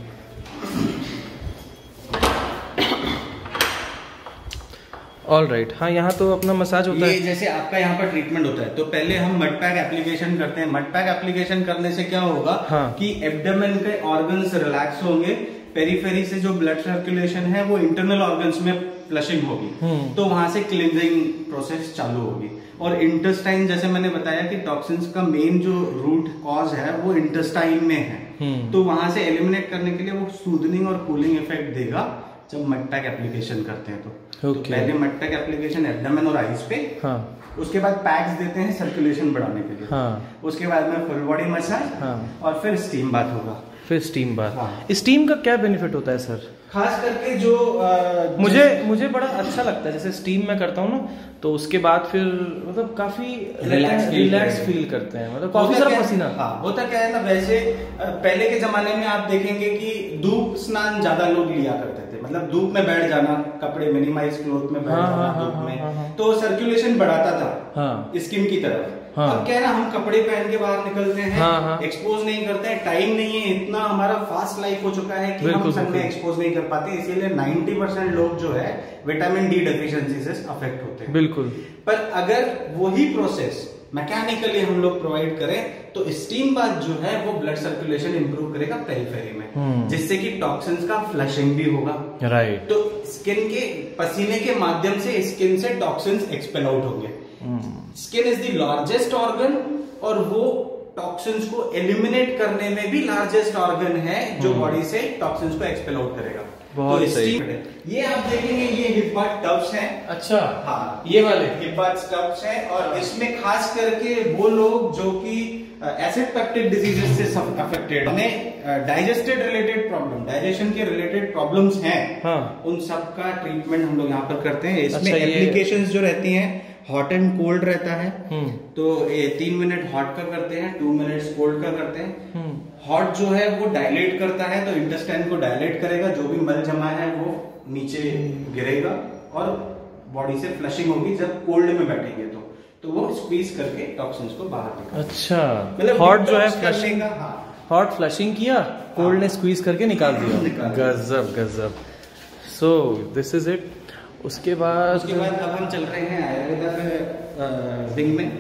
All right right. हाँ, यहाँ तो अपना मसाज होता ये है। जैसे आपका यहाँ पर ट्रीटमेंट होता है तो पहले हम मड पैक एप्लीकेशन करते हैं। मड पैक एप्लीकेशन करने से क्या होगा हाँ। कि एब्डोमेन के ऑर्गन्स रिलैक्स होंगे, पेरीफेरी से जो ब्लड सर्कुलेशन है वो इंटरनल ऑर्गन्स में फ्लशिंग होगी, तो वहां से क्लींजिंग प्रोसेस चालू होगी। और इंटेस्टाइन, जैसे मैंने बताया कि टॉक्सिन्स का मेन जो रूट कॉज है वो इंटेस्टाइन में है, तो वहां से एलिमिनेट करने के लिए वो सूदनिंग और कूलिंग इफेक्ट देगा जब मड पैक एप्लीकेशन करते हैं। तो, okay. तो पहले मड पैक एप्लीकेशन एब्डोमेन और आइज पे, हाँ। उसके बाद पैक्स देते हैं सर्कुलेशन बढ़ाने के लिए, हाँ। उसके बाद में फुल बॉडी मसाज, हाँ। और फिर स्टीम बाथ होगा। फिर स्टीम बाथ, हाँ। स्टीम का क्या बेनिफिट होता है सर? खास करके जो आ, मुझे मुझे बड़ा अच्छा लगता है, जैसे स्टीम में करता हूँ ना, तो उसके बाद फिर मतलब काफी रिलैक्स रिलैक्स फील करते हैं, मतलब काफी सारा पसीना। हाँ, होता क्या है ना, वैसे पहले के जमाने में आप देखेंगे कि धूप स्नान ज्यादा लोग लिया करते थे, मतलब धूप में बैठ जाना, कपड़े मिनिमाइज क्लोथ में बैठ जाना धूप में, तो सर्कुलेशन बढ़ाता था स्किन की तरफ। हाँ। अब क्या है ना, हम कपड़े पहन के बाहर निकलते हैं, हाँ, हाँ। एक्सपोज नहीं करते हैं, टाइम नहीं है, इतना हमारा फास्ट लाइफ हो चुका है कि हम सन में एक्सपोज नहीं कर पाते, इसीलिए नब्बे परसेंट लोग जो है विटामिन डी डेफिशिएंसी से अफेक्ट होते हैं। बिल्कुल। पर अगर वही प्रोसेस मैकेनिकली हम लोग प्रोवाइड करें तो स्टीम बाथ जो है वो ब्लड सर्कुलेशन इंप्रूव करेगा पेरिफेरी में, जिससे कि टॉक्सिन्स का फ्लशिंग भी होगा। राइट। तो स्किन के पसीने के माध्यम से स्किन से टॉक्सिन्स एक्सपेल आउट होंगे। Skin is the largest organ, और वो टॉक्सिन्स को एलिमिनेट करने में भी लार्जेस्ट ऑर्गन है जो बॉडी से टॉक्सिन्स को एक्सपेल आउट करेगा। बहुत तो सही। ये आप देखेंगे ये हिप बाथ टब्स हैं। अच्छा, हाँ, ये वाले हिप बाथ टब्स हैं, और इसमें खास करके वो लोग जो कि एसिड पेप्टिक डिजीजेस से सब अफेक्टेड, हमें डाइजेस्टेड रिलेटेड प्रॉब्लम, डाइजेशन के रिलेटेड प्रॉब्लम्स हैं, हाँ। उन सब का ट्रीटमेंट हम लोग यहाँ पर करते हैं। इसमें अच्छा, एप्लीकेशंस जो रहती हैं, हॉट एंड कोल्ड रहता है, तो ये तीन मिनट हॉट का करते हैं, टू मिनट्स कोल्ड का करते हैं। हॉट जो है वो डायलेट करता है, तो इंटेस्टाइन को डायलेट करेगा, जो भी मल जमा है वो नीचे गिरेगा और बॉडी से फ्लशिंग होगी। जब कोल्ड में बैठेंगे तो तो वो स्क्वीज करके टॉक्सिन्स को बाहर निकालेगा। अच्छा, मतलब हॉट जो है फ्लशिंग का, हाँ, हॉट फ्लशिंग किया, कोल्ड ने स्क्वीज करके निकाल दिया। गजब गजब। So this is it. उसके बाद उसके बाद अब हम चल रहे हैं आयुर्वेदा के विंग में।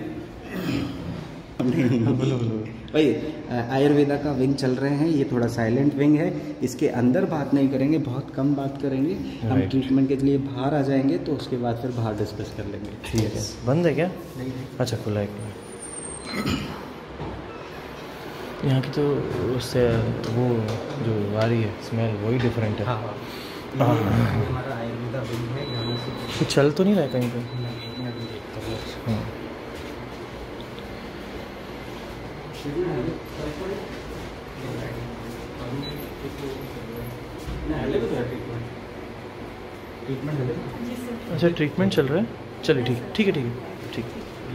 बोलो बोलो भाई, आयुर्वेदा का विंग चल रहे हैं। ये थोड़ा साइलेंट विंग है, इसके अंदर बात नहीं करेंगे, बहुत कम बात करेंगे। हम ट्रीटमेंट के लिए बाहर आ जाएंगे तो उसके बाद फिर बाहर डिस्कस कर लेंगे। ठीक है। बंद है क्या? नहीं। अच्छा, खुला है। यहाँ की तो उससे वो जो आ रही है स्मेल वही डिफरेंट है। हाँ, हाँ। हमारा आयुर्वेदा विंग है, यहाँ से चल तो नहीं रहा कहीं पे? अच्छा, ट्रीटमेंट चल रहा है। चलिए ठीक ठीक है ठीक है ठीक।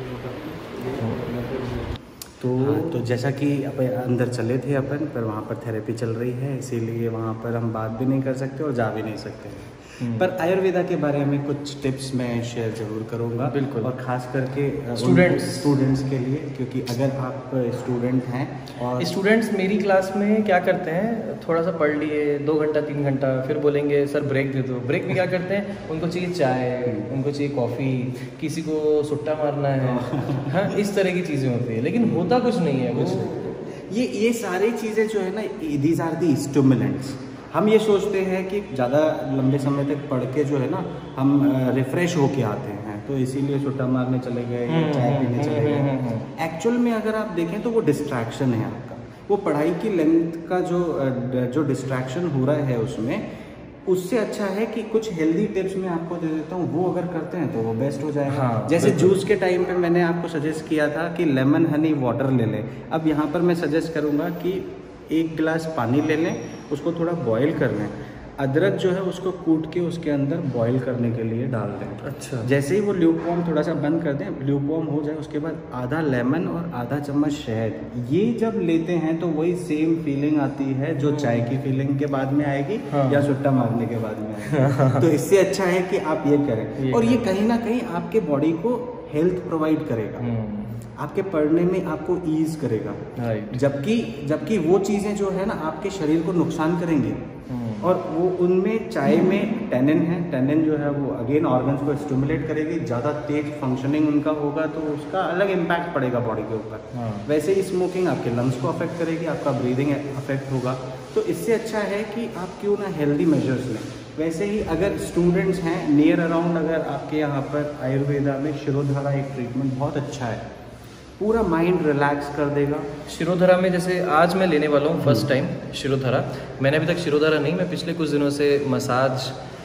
तो तो जैसा कि अपन अंदर चले थे अपन, पर वहाँ पर थेरेपी चल रही है, इसीलिए वहाँ पर हम बात भी नहीं कर सकते और जा भी नहीं सकते। पर आयुर्वेदा के बारे में कुछ टिप्स मैं शेयर जरूर करूँगा, बिल्कुल, और ख़ास करके स्टूडेंट्स स्टूडेंट्स के लिए, क्योंकि अगर आप स्टूडेंट हैं और स्टूडेंट्स मेरी क्लास में क्या करते हैं, थोड़ा सा पढ़ लिए दो घंटा तीन घंटा, फिर बोलेंगे सर ब्रेक दे दो। ब्रेक में क्या करते हैं, उनको चाहिए चाय, उनको चाहिए कॉफ़ी, किसी को सुट्टा मारना है, हाँ, इस तरह की चीज़ें होती है, लेकिन होता कुछ नहीं है। कुछ ये ये सारी चीज़ें जो है ना, दीज आर दी स्टिमुलेंट्स। हम ये सोचते हैं कि ज़्यादा लंबे समय तक पढ़ के जो है ना हम रिफ़्रेश होके आते हैं, तो इसीलिए सुट्टा मारने चले गए या चाय पीने चले गए। एक्चुअल में अगर आप देखें तो वो डिस्ट्रैक्शन है आपका, वो पढ़ाई की लेंथ का जो जो डिस्ट्रैक्शन हो रहा है उसमें, उससे अच्छा है कि कुछ हेल्दी टिप्स मैं आपको दे देता हूँ, वो अगर करते हैं तो वो बेस्ट हो जाएगा। हाँ, जैसे जूस के टाइम पे मैंने आपको सजेस्ट किया था कि लेमन हनी वाटर ले लें, अब यहाँ पर मैं सजेस्ट करूँगा कि एक गिलास पानी ले लें, उसको थोड़ा बॉईल कर लें, अदरक जो है उसको कूट के उसके अंदर बॉईल करने के लिए डाल दें। अच्छा, जैसे ही वो ल्यूकवार्म थोड़ा सा बंद कर दें, ल्यूकवार्म हो जाए, उसके बाद आधा लेमन और आधा चम्मच शहद, ये जब लेते हैं तो वही सेम फीलिंग आती है जो चाय की फीलिंग के बाद में आएगी, हाँ, या सुट्टा मारने के बाद में आएगी। तो इससे अच्छा है कि आप ये करें, ये और ये कहीं ना कहीं आपके बॉडी को हेल्थ प्रोवाइड करेगा, आपके पढ़ने में आपको ईज करेगा। जबकि जबकि वो चीज़ें जो है ना आपके शरीर को नुकसान करेंगी, और वो उनमें चाय में टेनिन है, टेनिन जो है वो अगेन ऑर्गन्स को स्टिमुलेट करेगी, ज़्यादा तेज फंक्शनिंग उनका होगा तो उसका अलग इम्पैक्ट पड़ेगा बॉडी के ऊपर। हाँ। वैसे ही स्मोकिंग आपके लंग्स को अफेक्ट करेगी, आपका ब्रीदिंग अफेक्ट होगा, तो इससे अच्छा है कि आप क्यों ना हेल्दी मेजर्स लें। वैसे ही अगर स्टूडेंट्स हैं नियर अराउंड, अगर आपके यहाँ पर आयुर्वेदा में शिरोधारा एक ट्रीटमेंट बहुत अच्छा है, पूरा माइंड रिलैक्स कर देगा। शिरोधारा में जैसे आज मैं लेने वाला हूँ फर्स्ट टाइम शिरोधारा, मैंने अभी तक शिरोधारा नहीं, मैं पिछले कुछ दिनों से massage,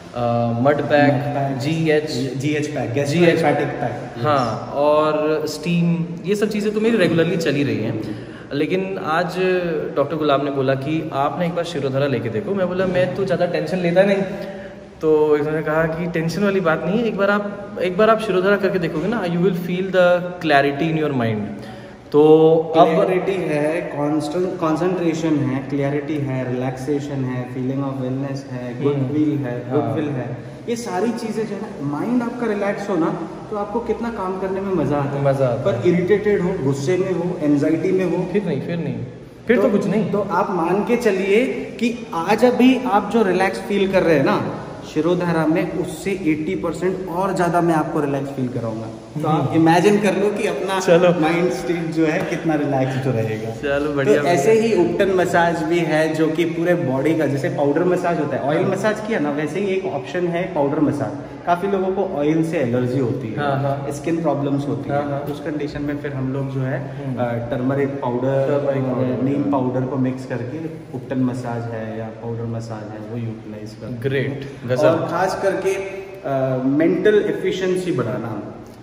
mud pack, G H G H pack, G H pack, हाँ, और स्टीम, ये सब चीज़ें तो मेरी रेगुलरली चली रही हैं। लेकिन आज डॉक्टर गुलाब ने बोला कि आप ना एक बार शिरोधारा लेके देखो। मैं बोला मैं तो ज़्यादा टेंशन लेता नहीं, तो इन्होंने कहा कि टेंशन वाली बात नहीं है, एक बार आप एक बार आप शिरोधारा करके देखोगे ना, you will feel the clarity in your mind. तो क्लैरिटी है, कांस्टेंट कंसंट्रेशन है, क्लैरिटी है, रिलैक्सेशन है, फीलिंग ऑफ वेलनेस है, गुडविल है, गुडविल है, ये सारी चीज़ें जो है ना, माइंड आपका रिलैक्स हो ना तो आपको कितना काम करने में मज़ा आता है। मज़ा आता है। पर इरिटेटेड हो, गुस्से में हो, एंजाइटी में हो, फिर नहीं फिर नहीं फिर तो, तो कुछ नहीं। तो आप मान के चलिए कि आज अभी आप जो रिलैक्स फील कर रहे हैं ना शिरोधारा में, उससे अस्सी परसेंट और ज़्यादा मैं आपको रिलैक्स फील कराऊंगा। तो आप इमेजिन कर लो कि अपना माइंड स्टेट जो है कितना रिलैक्स जो रहेगा। चलो बढ़िया। तो ऐसे ही उपटन मसाज भी है जो कि पूरे बॉडी का, जैसे पाउडर मसाज होता है, ऑयल मसाज किया ना, वैसे ही एक ऑप्शन है पाउडर मसाज। काफ़ी लोगों को ऑयल से एलर्जी होती है, हाँ, हाँ, स्किन प्रॉब्लम्स होती है, हाँ, उस कंडीशन में फिर हम लोग जो है टर्मरिक पाउडर, नीम पाउडर को मिक्स करके उपटन मसाज है या पाउडर मसाज है वो यूटिलाइज करते हैं। ग्रेट। और खास करके मेंटल एफिशिएंसी बढ़ाना,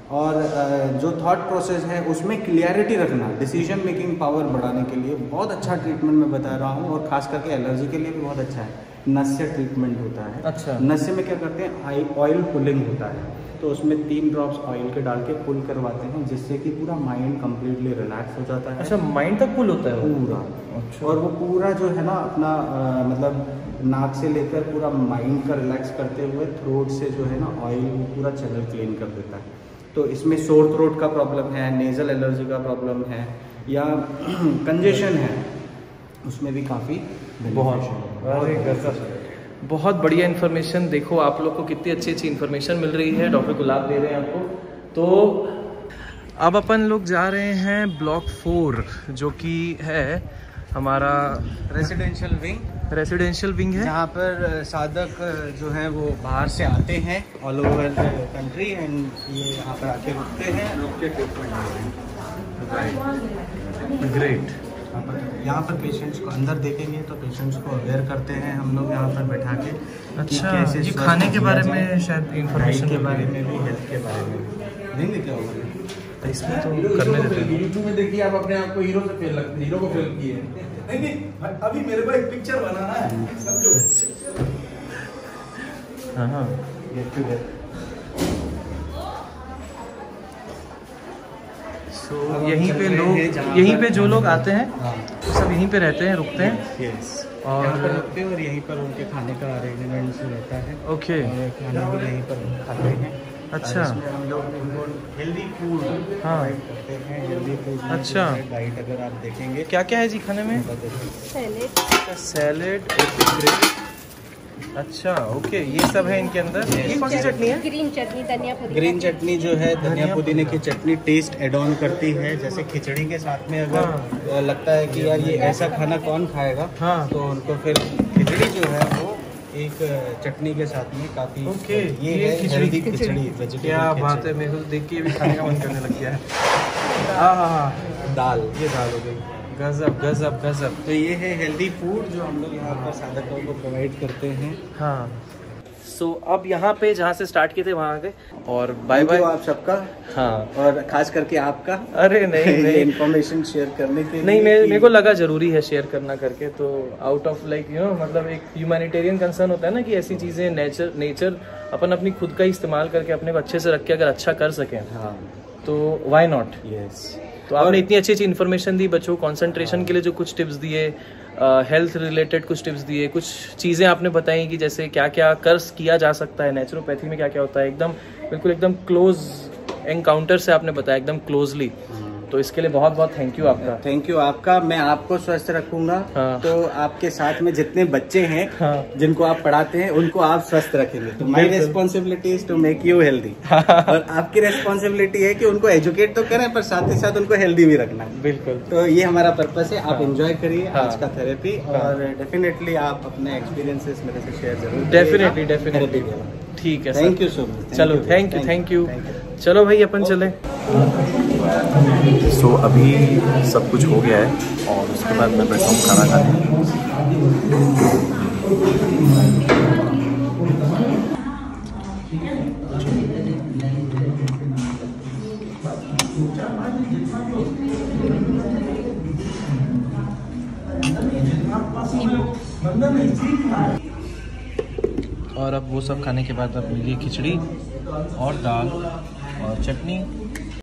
और जो थॉट प्रोसेस है उसमें क्लियरिटी रखना, डिसीजन मेकिंग पावर बढ़ाने के लिए बहुत अच्छा ट्रीटमेंट मैं बता रहा हूँ। और खास करके एलर्जी के लिए भी बहुत अच्छा है। नस्य ट्रीटमेंट होता है। अच्छा। नस्य में क्या करते हैं, ऑयल पुलिंग होता है, तो उसमें तीन ड्रॉप्स ऑयल के डाल के पुल करवाते हैं, जिससे कि पूरा माइंड कम्प्लीटली रिलैक्स हो जाता है। अच्छा, माइंड तक पुल होता है पूरा। अच्छा। और वो पूरा जो है ना अपना आ, मतलब नाक से लेकर पूरा माइंड का रिलैक्स करते हुए थ्रोट से जो है ना ऑयल वो पूरा चैनल क्लीन कर देता है। तो इसमें सोर थ्रोट का प्रॉब्लम है, नेज़ल एलर्जी का प्रॉब्लम है, या कंजेशन है, उसमें भी काफ़ी बहुत बहुत बढ़िया इन्फॉर्मेशन। देखो आप लोग को कितनी अच्छी अच्छी इन्फॉर्मेशन मिल रही है, डॉक्टर गुलाब दे रहे हैं आपको। तो अब अपन लोग जा रहे हैं ब्लॉक फोर, जो कि है हमारा रेसिडेंशियल विंग। रेसिडेंशियल विंग है, जहाँ पर साधक जो है वो बाहर से आते हैं ऑल ओवर कंट्री, एंड ये यहाँ पर आके रुकते हैं, रुक के ट्रीटमेंट राइट। ग्रेट। यहाँ पर पेशेंट्स को अंदर देखेंगे तो पेशेंट्स को अवेयर करते हैं हम लोग यहाँ पर बैठा के। अच्छा, ये खाने के बारे में शायद इंफॉर्मेशन के बारे में भी, हेल्थ के बारे में देंगे क्या होगा इसमें तो करने देते हैं। यूट्यूब में देखिए आप अपने आप को हीरो से फेल लगते, हीरो को फेल किए। नहीं नहीं, अभी मेरे को एक पिक्चर बनाना है, समझो। हाँ हाँ, तो यहीं पे लोग, यहीं पे जो लोग आते हैं तो सब यहीं पे रहते हैं, रुकते हैं। यस। और यहाँ पर रुकते हैं और यहीं पर उनके खाने का अरेंजमेंट रहता है। ओके। और खाना भी यहीं पर खाते हैं। अच्छा। इसमें हम लोग उनको हेल्दी फूड हाँ करते हैं। हेल्दी फूड अच्छा, डाइट अगर आप देखेंगे क्या क्या है जी खाने में? Salad, salad, gravy. अच्छा ओके, ये सब है इनके अंदर। ये कौन सी चटनी है? ग्रीन चटनी, धनिया पुदीना। ग्रीन चटनी जो है धनिया पुदीने की चटनी टेस्ट एड ऑन करती है। जैसे खिचड़ी के साथ में अगर हाँ। लगता है कि यार ये ऐसा खाना कौन खाएगा, हाँ। तो उनको फिर खिचड़ी जो है वो एक चटनी के साथ में काफी ओके। ये, ये है खिचड़ी खिचड़ी वेजिटेबल। क्या बात है, मेरे को देख के भी खाने का मन करने लग गया है। हाँ हाँ हाँ, दाल, ये दाल हो गई। गजब गजब गजब। तो ये है हेल्दी फूड जो हम लोग यहाँ पर साधकों को प्रोवाइड करते हैं। हाँ। सो so, अब यहाँ पे जहाँ से स्टार्ट किए थे वहाँ आ गए, और बाय बाय आप सबका। हाँ, और खास करके आपका। अरे नहीं नहीं, इन्फॉर्मेशन शेयर करने के नहीं, मेरे मेरे को लगा जरूरी है शेयर करना करके। तो out of like you know, मतलब एक ह्यूमैनिटेरियन कंसर्न होता है ना कि ऐसी चीज़ें नेचर नेचर अपन अपनी खुद का इस्तेमाल करके अपने को अच्छे से रख के अगर अच्छा कर सकें, हाँ, तो वाई नॉट। यस। तो आपने इतनी अच्छी अच्छी इन्फॉर्मेशन दी बच्चों को, कंसंट्रेशन के लिए जो कुछ टिप्स दिए, हेल्थ रिलेटेड कुछ टिप्स दिए, कुछ चीज़ें आपने बताई कि जैसे क्या क्या कर्स किया जा सकता है, नेचुरोपैथी में क्या क्या होता है, एकदम बिल्कुल एकदम क्लोज एनकाउंटर से आपने बताया, एकदम क्लोजली। तो इसके लिए बहुत बहुत थैंक यू आपका। थैंक यू आपका। मैं आपको स्वस्थ रखूंगा। हाँ। तो आपके साथ में जितने बच्चे हैं, हाँ। जिनको आप पढ़ाते हैं, उनको आप स्वस्थ रखेंगे। तो my responsibility is to make you healthy. और आपकी रेस्पॉन्सिबिलिटी है कि उनको एजुकेट तो करें, पर साथ ही साथ उनको हेल्दी भी रखना है। बिल्कुल। तो ये हमारा पर्पस है। आप हाँ। एंजॉय करिए हाँ। आज का थेरेपी। हाँ। और डेफिनेटली आप अपने एक्सपीरियंसेस मेरे से शेयर जरूर। डेफिनेटली डेफिनेटली ठीक है। Thank you so much. चलो थैंक यू थैंक यू। चलो भाई अपन चले। सो so, अभी सब कुछ हो गया है और उसके बाद मैं बैठा हूँ खाना खाने। और अब वो सब खाने के बाद अब ये खिचड़ी और दाल और चटनी